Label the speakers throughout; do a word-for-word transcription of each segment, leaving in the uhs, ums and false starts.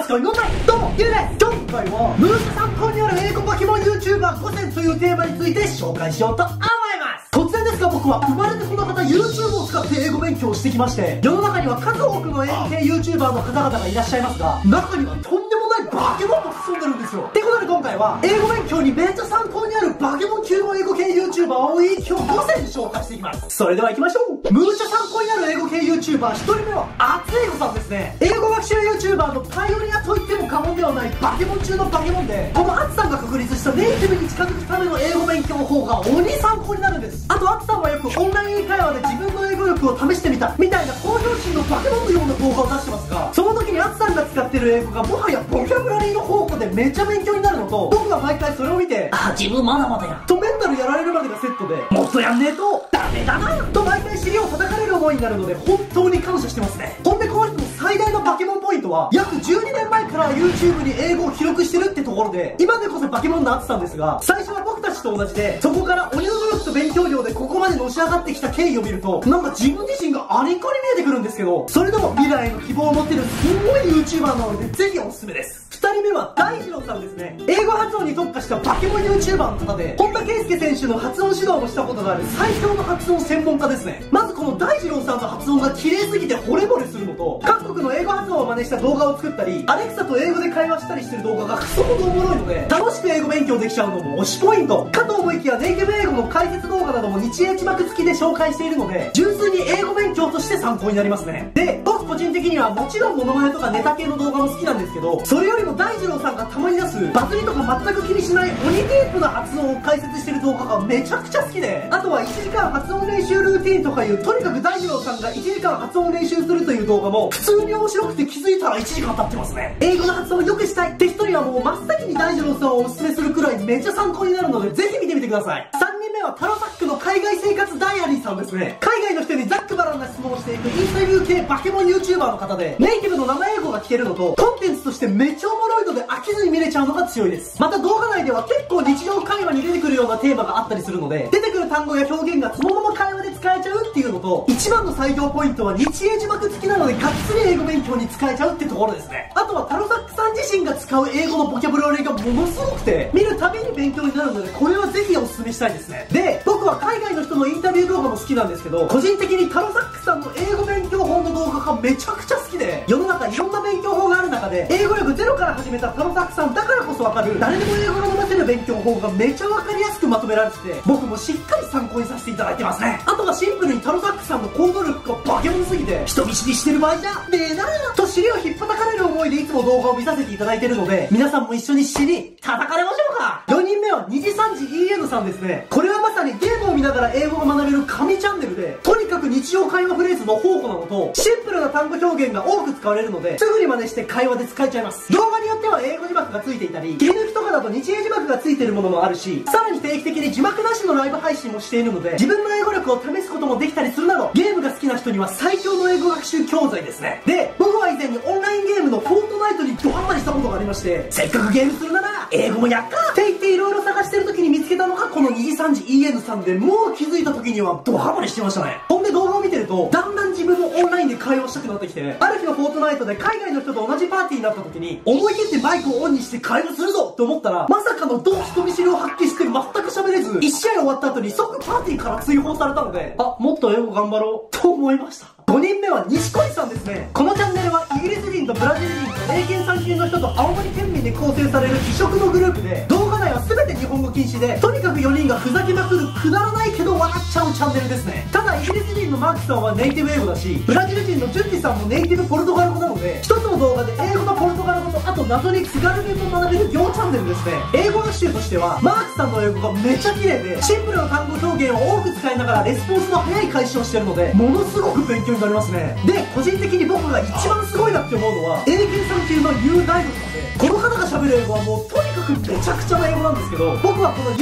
Speaker 1: ますか？日本大どうも、ゆうです。今回は、ムース参考にある英語バケモン YouTuber ごせんというテーマについて紹介しようと思います。突然ですが僕は生まれてこの方 YouTube を使って英語勉強をしてきまして、世の中には数多くの英語系 YouTuber の方々がいらっしゃいますが、中にはとんでもないバケモンも潜んでるんですよ。ってことで今回は、英語勉強にめっちゃ参考にあるバケモン級の英語系 YouTuber を一挙ごせん紹介していきます。それでは行きましょう。ムーチャ参考になる英語系 YouTuber ひとりめは、あつえごさんですね。英語学習 YouTuber のパイオニアと言っても過言ではないバケモン中のバケモンで、このあつさんが確立したネイティブに近づくための英語勉強法が鬼参考になるんです。あとあつさんはよくオンライン会話で自分の英語力を試してみたみたいな向上心のバケモンのような動画を出してますが、その時にあつさんが使ってる英語がもはやボキャブラリーの宝庫でめっちゃ勉強になるのと、僕が毎回それを見て、あ自分まだまだやとメンタルやられるまでがセットで、もっとやんねえとダメだなと毎回尻を叩かれる思いになるので本当に感謝してますね。ほんでこの人の最大のバケモンポイントは、約じゅうにねんまえから YouTube に英語を記録してるってところで、今でこそバケモンになってたんですが、最初は僕たちと同じで、そこから鬼の努力と勉強量でここまでのし上がってきた経緯を見ると、なんか自分自身がありんこに見えてくるんですけど、それでも未来への希望を持ってるすごい YouTuber なのでぜひおすすめです。ふたりめは大二郎さんですね。英語発音に特化したバケモン YouTuber の方で、本田圭佑選手の発音指導もしたことがある最強の発音専門家ですね。まずこの大二郎さんの発音が綺麗すぎて惚れ惚れするのと、各国の英語発音を真似した動画を作ったり、アレクサと英語で会話したりしてる動画がクソほどおもろいので、楽しく英語勉強できちゃうのも推しポイントかと思いきや、ネイティブ英語の解説動画なども日英字幕付きで紹介しているので、純粋に英語勉強として参考になりますね。で、僕個人的にはもちろんモノマネとかネタ系の動画も好きなんですけど、それよりも大二郎さんがたまに出すバズりとか全く気にしない鬼ディープな発音を解説してる動画がめちゃくちゃ好きで、あとはいちじかん発音練習ルーティーンとかいう、とにかく大二郎さんがいちじかん発音練習するという動画も普通に面白くて気づいたらいちじかん経ってますね。英語の発音を良くしたいって人にはもう真っ先に大二郎さんをおすすめするくらいめっちゃ参考になるのでぜひ見てみてください。さんにんめはタロサックの海外生活ダイアリーさんですね。海外の人にざっくばらんな質問をしていくインタビュー系バケモン YouTuber の方で、ネイティブの生英語が聞けるのと、コンテンツとしてめっちゃおもろいので飽きずに見れちゃうのが強いです。また動画内では結構日常会話に出てくるようなテーマがあったりするので、出てくる単語や表現がそのまま会話で使えちゃうっていうのと、一番の最強ポイントは日英字幕付きなのでがっつり英語勉強に使えちゃうってところですね。あとはタロサックさん自身が使う英語のボキャブラリーがものすごくて、見るたびに勉強になるので、これはぜひおすすめしたいですね。で、僕は海外の人のインタビュー動画も好きなんですけど、個人的にタロサックさんの英語勉強法の動画がめちゃくちゃ好きで、世の中いろんな勉強法がある中で、英語力ゼロから始めたタロサックさんだからこそわかる、誰でも英語が伸ばせる勉強法がめちゃわかりやすくまとめられてて、僕もしっかり参考にさせていただいてますね。あとはシンプルにタロサックさんの行動力がバケモンすぎて、人見知りしてる場合じゃねえなぁと尻を引っ叩かれる思いでいつも動画を見させていただいてるので、皆さんも一緒に尻叩かれましょうか。よにんめはにじさんじ イーエヌ さんですね。これはまさにゲームを見ながら英語が学べる神チャンネルで、とにかく日常会話フレーズの宝庫なのと、シンプルな単語表現が多く使われるので、すぐに真似して会話で使えちゃいます。動画によっては英語字幕がついていたり、切り抜きとかだと日英字幕がついているものもあるし、さらに定期的に字幕なしのライブ配信もしているので、自分の英語力を試すこともできたりするなど、ゲームが好きな人には最強の英語学習教材ですね。で、僕は以前にオンラインゲームのフォートナイトにドハマりしたことがありまして、せっかくゲームするなら英語もやっかって言っていろいろ探してる時に見つけたのがこのにじさんじ イーエヌ さんで、もう気づいた時にはドハマりしてましたね。ほんで動画を見てると、だんだん自分もオンラインで会話したくなってきて、ある日のフォートナイトで海外の人と同じパーティーになった時に、思い切ってマイクをオンにして会話するぞと思ったら、まさかの同人見知りを発揮して全く喋れず、いち試合終わった後に即パーティーから追放されたので、あ、もっと英語頑張ろうと思いました。ごにんめは錦織さんですね。このチャンネルはイギリス人とブラジル人と英検さん級の人と青森県民で構成される異色のグループで、動画内は全て日本語禁止で、とにかくよにんがふざけまくるくだらないけど笑っちゃうチャンネルですね。ただイギリス人のマークさんはネイティブ英語だし、ブラジル人のジュンジさんもネイティブポルトガル語なので、一つの動画で英語とポルトガル語と、あと謎に津軽弁も学べる両チャンネルですね。英語学習としてはマークさんの英語がめちゃ綺麗で、シンプルな単語表現を多く使いながらレスポンスの早い開始をしてるので、ものすごく勉強になりますね。で、個人的に僕が一番すごいなって思うのは、英検さん級のユーダイドさんで、この方が喋る英語はもうとにかくめちゃくちゃな英語なんですけど、僕はこのユーダイド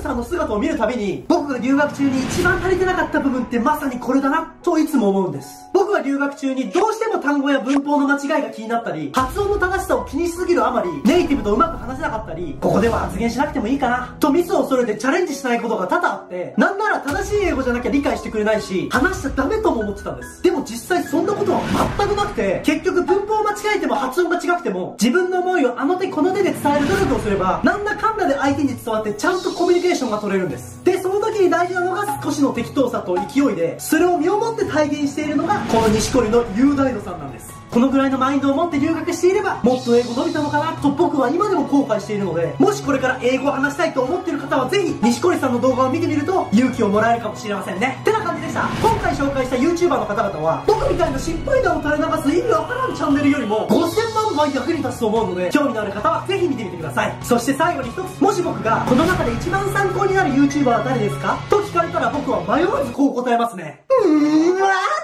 Speaker 1: さんの姿を見るたびに、僕が留学中に一番足りてなかった部分ってまさにこれだな、といつも思うんです。僕は留学中にどうしても単語や文法の間違いが気になったり、発音の正しさを気にしすぎるあまり、ネイティブとうまく話せなかったり、ここでは発言しなくてもいいかな、とミスを恐れてチャレンジしないことが多々あって、なんなら正しい英語じゃなきゃ理解してくれないし、話しちゃダメとも思ってたんです。でも実際そんなことは全くなくて、結局文法を間違えても発音が違くても、自分の思いをあの手この手で伝える努力をすれば、なんだかんだで相手に伝わってちゃんとコミュニケーションが取れるんです。で、その時に大事なのが少しの適当さと勢いで、それを身をもって体現しているのが、この錦織の雄大度さんなんです。このぐらいのマインドを持って留学していれば、もっと英語伸びたのかなと僕は今でも後悔しているので、もしこれから英語を話したいと思っている方はぜひ、錦織さんの動画を見てみると勇気をもらえるかもしれませんね。ってな感じでした。今回紹介した YouTuber の方々は、僕みたいな失敗談を垂れ流す意味わからんチャンネルよりもごせんまんばい役に立つと思うので、興味のある方はぜひ見てみてください。そして最後に一つ、もし僕がこの中で一番参考になる YouTuber は誰ですかと聞かれたら僕は迷わずこう答えますね。うーんわー